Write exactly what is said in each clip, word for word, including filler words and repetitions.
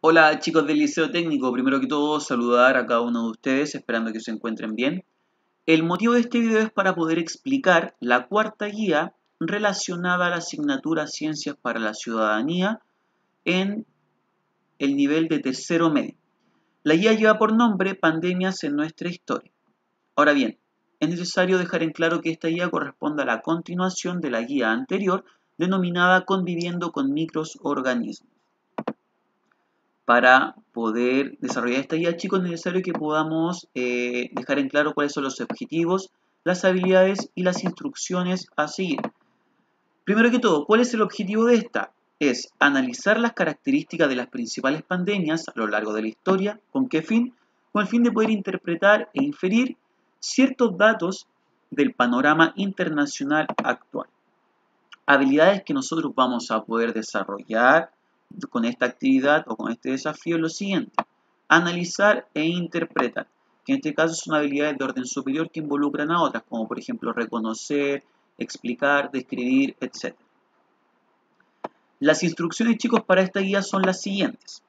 Hola chicos del Liceo Técnico, primero que todo saludar a cada uno de ustedes esperando que se encuentren bien. El motivo de este video es para poder explicar la cuarta guía relacionada a la asignatura Ciencias para la Ciudadanía en el nivel de tercero medio. La guía lleva por nombre Pandemias en nuestra historia. Ahora bien, es necesario dejar en claro que esta guía corresponde a la continuación de la guía anterior denominada Conviviendo con microorganismos. Para poder desarrollar esta guía, chicos, es necesario que podamos eh, dejar en claro cuáles son los objetivos, las habilidades y las instrucciones a seguir. Primero que todo, ¿cuál es el objetivo de esta? Es analizar las características de las principales pandemias a lo largo de la historia. ¿Con qué fin? Con el fin de poder interpretar e inferir ciertos datos del panorama internacional actual. Habilidades que nosotros vamos a poder desarrollar con esta actividad o con este desafío es lo siguiente: analizar e interpretar, que en este caso son habilidades de orden superior que involucran a otras, como por ejemplo reconocer, explicar, describir, etcétera. Las instrucciones, chicos, para esta guía son las siguientes.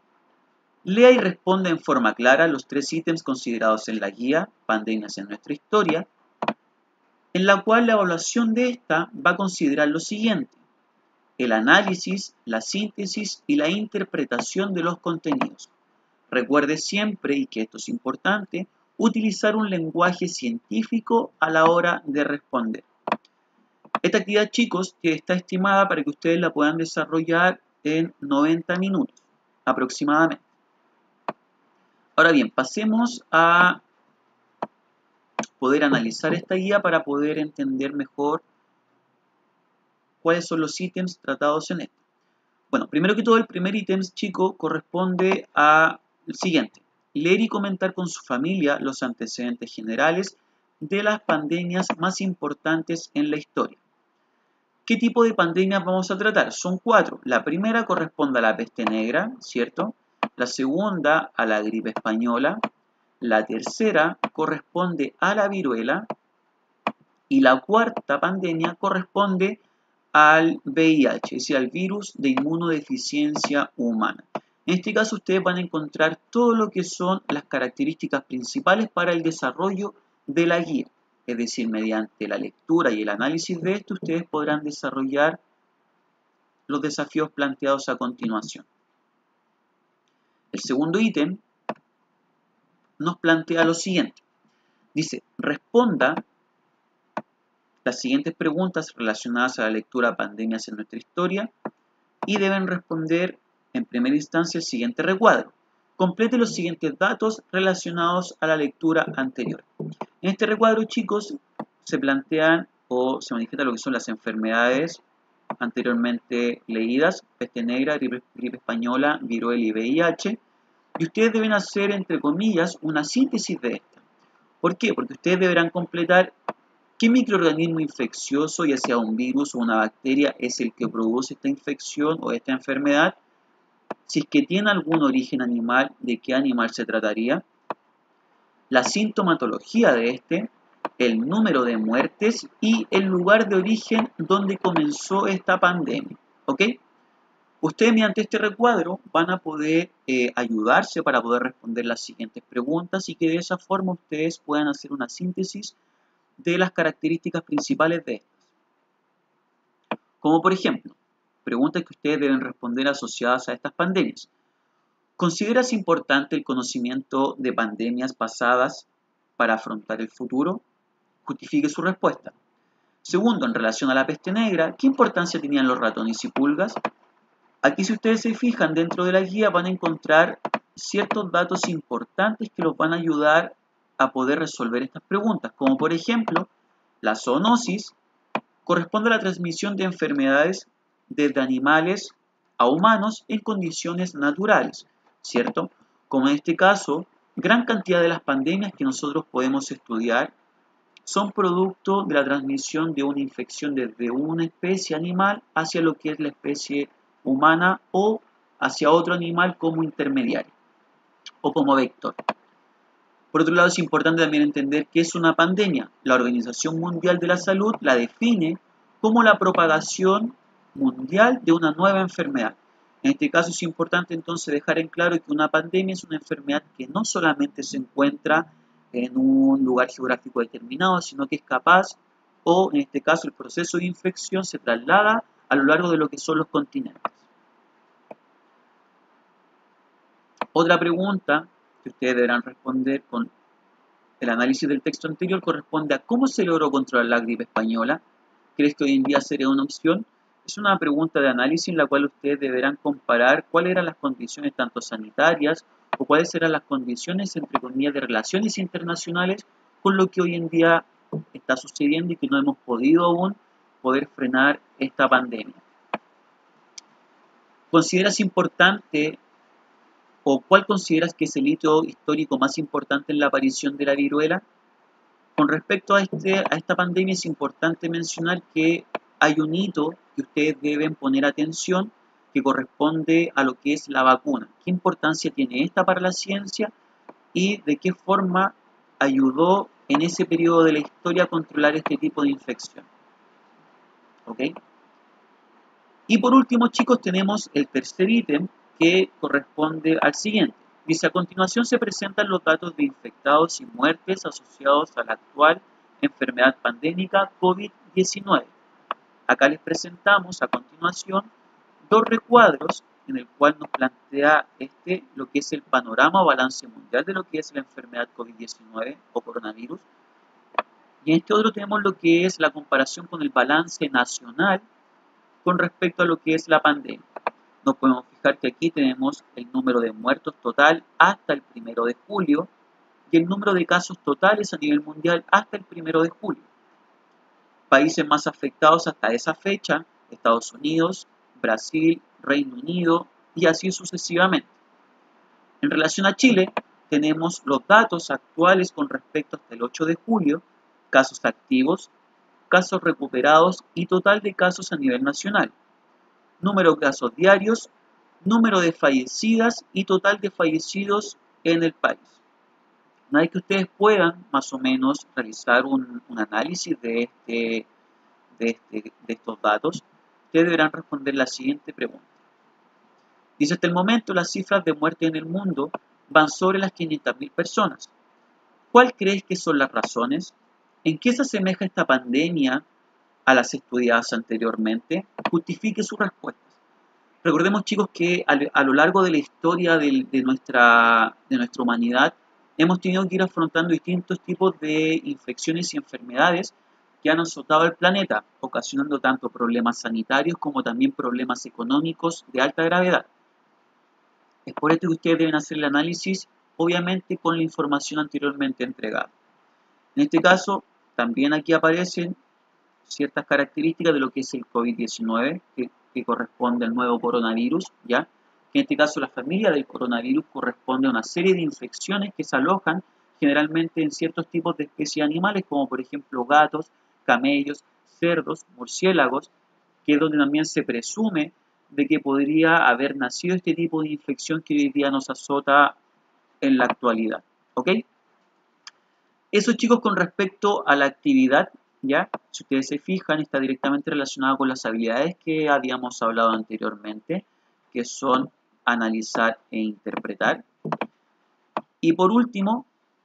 Lea y responda en forma clara los tres ítems considerados en la guía Pandemias en nuestra historia, en la cual la evaluación de esta va a considerar lo siguiente: el análisis, la síntesis y la interpretación de los contenidos. Recuerde siempre, y que esto es importante, utilizar un lenguaje científico a la hora de responder. Esta actividad, chicos, que está estimada para que ustedes la puedan desarrollar en noventa minutos aproximadamente. Ahora bien, pasemos a poder analizar esta guía para poder entender mejor cuáles son los ítems tratados en esta. Bueno, primero que todo, el primer ítem, chico, corresponde al siguiente: leer y comentar con su familia los antecedentes generales de las pandemias más importantes en la historia. ¿Qué tipo de pandemias vamos a tratar? Son cuatro. La primera corresponde a la peste negra, ¿cierto? La segunda a la gripe española. La tercera corresponde a la viruela. Y la cuarta pandemia corresponde al V I H, es decir, al virus de inmunodeficiencia humana. En este caso ustedes van a encontrar todo lo que son las características principales para el desarrollo de la guía. Es decir, mediante la lectura y el análisis de esto, ustedes podrán desarrollar los desafíos planteados a continuación. El segundo ítem nos plantea lo siguiente. Dice: responda las siguientes preguntas relacionadas a la lectura Pandemias en nuestra historia y deben responder en primera instancia el siguiente recuadro. Complete los siguientes datos relacionados a la lectura anterior. En este recuadro, chicos, se plantean o se manifiestan lo que son las enfermedades anteriormente leídas: peste negra, gripe, gripe española, viruela y V I H. Y ustedes deben hacer, entre comillas, una síntesis de esta. ¿Por qué? Porque ustedes deberán completar qué microorganismo infeccioso, ya sea un virus o una bacteria, es el que produce esta infección o esta enfermedad. Si es que tiene algún origen animal, ¿de qué animal se trataría? La sintomatología de este, el número de muertes y el lugar de origen donde comenzó esta pandemia. ¿Ok? Ustedes mediante este recuadro van a poder eh, ayudarse para poder responder las siguientes preguntas y que de esa forma ustedes puedan hacer una síntesis de las características principales de estas. Como por ejemplo, preguntas que ustedes deben responder asociadas a estas pandemias. ¿Consideras importante el conocimiento de pandemias pasadas para afrontar el futuro? Justifique su respuesta. Segundo, en relación a la peste negra, ¿qué importancia tenían los ratones y pulgas? Aquí, si ustedes se fijan, dentro de la guía van a encontrar ciertos datos importantes que los van a ayudar a poder resolver estas preguntas, como por ejemplo, la zoonosis corresponde a la transmisión de enfermedades desde animales a humanos en condiciones naturales, ¿cierto? Como en este caso, gran cantidad de las pandemias que nosotros podemos estudiar son producto de la transmisión de una infección desde una especie animal hacia lo que es la especie humana o hacia otro animal como intermediario o como vector. Por otro lado, es importante también entender qué es una pandemia. La Organización Mundial de la Salud la define como la propagación mundial de una nueva enfermedad. En este caso es importante entonces dejar en claro que una pandemia es una enfermedad que no solamente se encuentra en un lugar geográfico determinado, sino que es capaz, o en este caso el proceso de infección se traslada a lo largo de lo que son los continentes. Otra pregunta que ustedes deberán responder con el análisis del texto anterior corresponde a cómo se logró controlar la gripe española. ¿Crees que hoy en día sería una opción? Es una pregunta de análisis en la cual ustedes deberán comparar cuáles eran las condiciones tanto sanitarias o cuáles eran las condiciones, entre comillas, de relaciones internacionales con lo que hoy en día está sucediendo y que no hemos podido aún poder frenar esta pandemia. ¿Consideras importante o cuál consideras que es el hito histórico más importante en la aparición de la viruela? Con respecto a, este, a esta pandemia es importante mencionar que hay un hito que ustedes deben poner atención que corresponde a lo que es la vacuna. ¿Qué importancia tiene esta para la ciencia y de qué forma ayudó en ese periodo de la historia a controlar este tipo de infección? ¿Ok? Y por último, chicos, tenemos el tercer ítem que corresponde al siguiente. Dice, a continuación se presentan los datos de infectados y muertes asociados a la actual enfermedad pandémica COVID diecinueve. Acá les presentamos a continuación dos recuadros en el cual nos plantea este lo que es el panorama o balance mundial de lo que es la enfermedad COVID diecinueve o coronavirus. Y en este otro tenemos lo que es la comparación con el balance nacional con respecto a lo que es la pandemia. Nos podemos fijar que aquí tenemos el número de muertos total hasta el primero de julio y el número de casos totales a nivel mundial hasta el primero de julio. Países más afectados hasta esa fecha, Estados Unidos, Brasil, Reino Unido y así sucesivamente. En relación a Chile, tenemos los datos actuales con respecto hasta el ocho de julio, casos activos, casos recuperados y total de casos a nivel nacional. Número de casos diarios, número de fallecidas y total de fallecidos en el país. Una vez que ustedes puedan más o menos realizar un, un análisis de, este, de, este, de estos datos, ustedes deberán responder la siguiente pregunta. Dice, hasta el momento las cifras de muerte en el mundo van sobre las quinientas mil personas. ¿Cuál crees que son las razones? ¿En qué se asemeja esta pandemia a las estudiadas anteriormente? Justifique sus respuestas. Recordemos, chicos, que a, a lo largo de la historia de, de, nuestra, de nuestra humanidad hemos tenido que ir afrontando distintos tipos de infecciones y enfermedades que han azotado el planeta, ocasionando tanto problemas sanitarios como también problemas económicos de alta gravedad. Es por esto que ustedes deben hacer el análisis, obviamente, con la información anteriormente entregada. En este caso, también aquí aparecen ciertas características de lo que es el COVID diecinueve, que, que corresponde al nuevo coronavirus, ¿ya? Que en este caso la familia del coronavirus corresponde a una serie de infecciones que se alojan generalmente en ciertos tipos de especies animales, como por ejemplo gatos, camellos, cerdos, murciélagos, que es donde también se presume de que podría haber nacido este tipo de infección que hoy día nos azota en la actualidad, ¿ok? Eso, chicos, con respecto a la actividad, ¿ya? Si ustedes se fijan, está directamente relacionado con las habilidades que habíamos hablado anteriormente, que son analizar e interpretar. Y por último,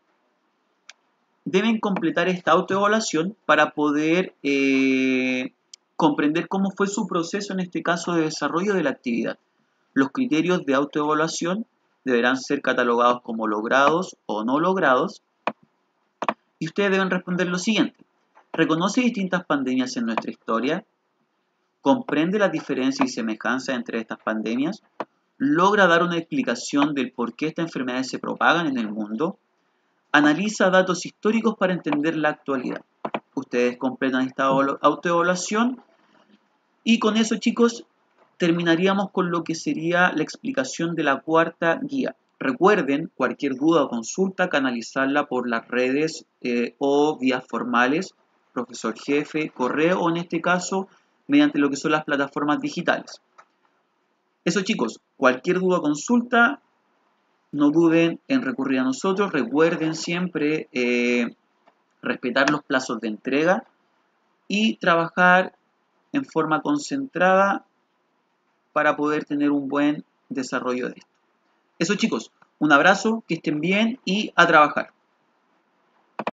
deben completar esta autoevaluación para poder eh, comprender cómo fue su proceso en este caso de desarrollo de la actividad. Los criterios de autoevaluación deberán ser catalogados como logrados o no logrados. Y ustedes deben responder lo siguiente. ¿Reconoce distintas pandemias en nuestra historia? ¿Comprende las diferencias y semejanzas entre estas pandemias? ¿Logra dar una explicación del por qué estas enfermedades se propagan en el mundo? Analiza datos históricos para entender la actualidad. Ustedes completan esta autoevaluación y con eso, chicos, terminaríamos con lo que sería la explicación de la cuarta guía. Recuerden, cualquier duda o consulta, canalizarla por las redes eh, o vías formales, profesor jefe, correo o en este caso, mediante lo que son las plataformas digitales. Eso, chicos, cualquier duda o consulta, no duden en recurrir a nosotros. Recuerden siempre eh, respetar los plazos de entrega y trabajar en forma concentrada para poder tener un buen desarrollo de esto. Eso chicos, un abrazo, que estén bien y a trabajar.